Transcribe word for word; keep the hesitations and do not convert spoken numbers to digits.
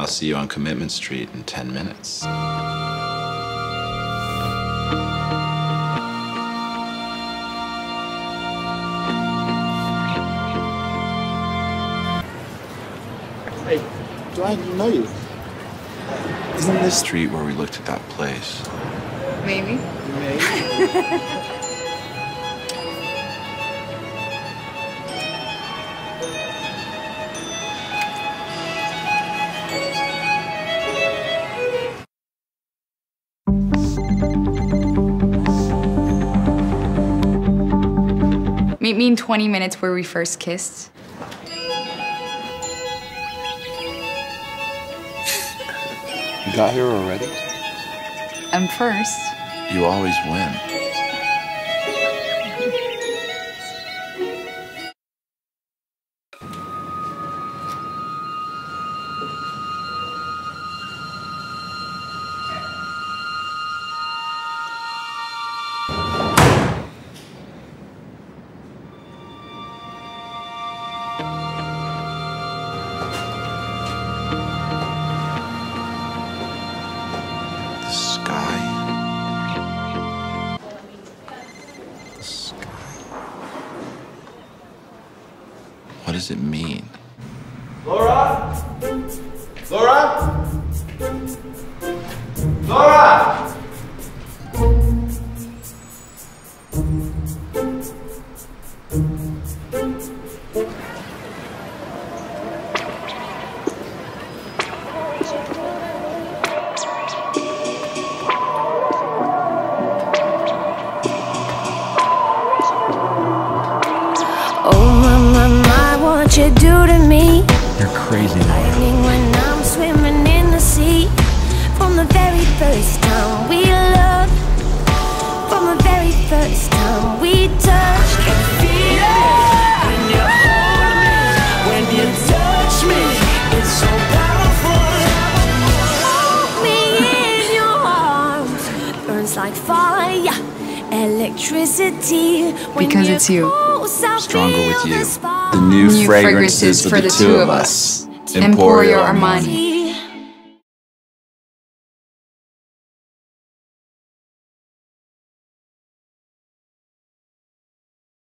I'll see you on Commitment Street in ten minutes. Hey, do I know you? Isn't this street where we looked at that place? Maybe. Maybe. Meet me in twenty minutes where we first kissed. You got here already? I'm first. You always win. The sky. The sky. What does it mean? Laura? Laura? Laura! What you do to me? You're crazy, Lightning when I'm swimming in the sea. From the very first time we loved, from the very first time we touched, I can feel it when you hold me, when you touch me. It's so powerful. Hold me in your arms, burns like fire, electricity. When Because it's you. Stronger with you. The new, New fragrances, for the two of us. Emporio Armani.